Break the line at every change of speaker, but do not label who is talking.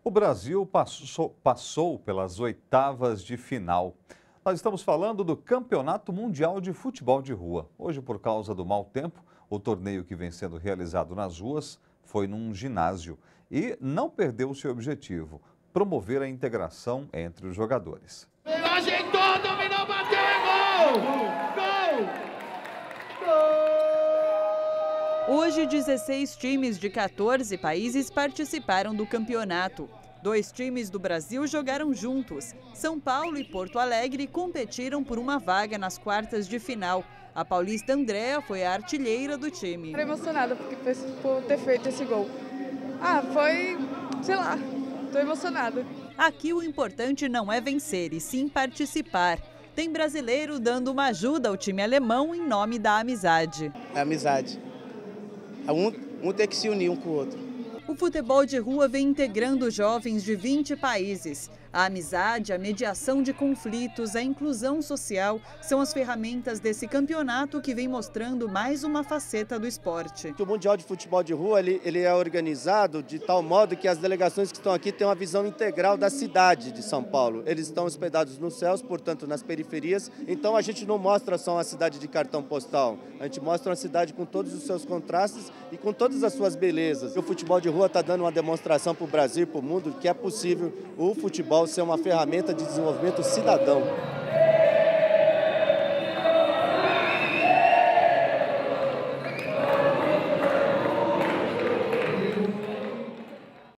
O Brasil passou pelas oitavas de final. Nós estamos falando do Campeonato Mundial de Futebol de Rua. Hoje, por causa do mau tempo, o torneio que vem sendo realizado nas ruas foi num ginásio e não perdeu seu objetivo, promover a integração entre os jogadores.
Ajeitou, dominou, bateu, é gol! Gol!
Hoje, 16 times de 14 países participaram do campeonato. 2 times do Brasil jogaram juntos. São Paulo e Porto Alegre competiram por uma vaga nas quartas de final. A paulista Andréa foi a artilheira do time.
Estou emocionada por ter feito esse gol. Estou emocionada.
Aqui o importante não é vencer, e sim participar. Tem brasileiro dando uma ajuda ao time alemão em nome da amizade.
É amizade. Um tem que se unir um com o outro.
O futebol de rua vem integrando jovens de 20 países. A amizade, a mediação de conflitos, a inclusão social são as ferramentas desse campeonato que vem mostrando mais uma faceta do esporte.
O Mundial de Futebol de Rua ele é organizado de tal modo que as delegações que estão aqui têm uma visão integral da cidade de São Paulo. Eles estão hospedados nos céus, portanto nas periferias, então a gente não mostra só uma cidade de cartão postal, a gente mostra uma cidade com todos os seus contrastes e com todas as suas belezas. O futebol de rua está dando uma demonstração para o Brasil e para o mundo que é possível o futebol ser uma ferramenta de desenvolvimento cidadão.